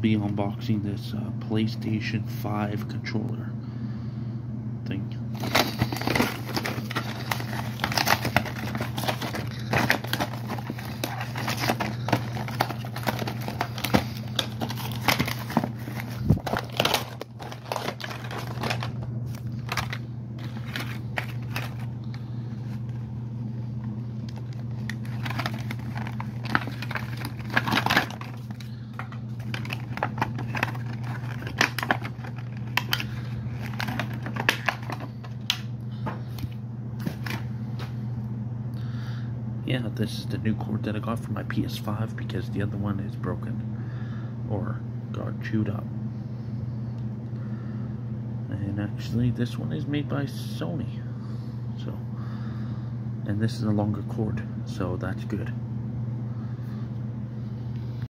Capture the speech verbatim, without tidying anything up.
be unboxing this uh, PlayStation five controller thing. Yeah, this is the new cord that I got for my P S five because the other one is broken or got chewed up. And actually this one is made by Sony. So, and this is a longer cord, so that's good.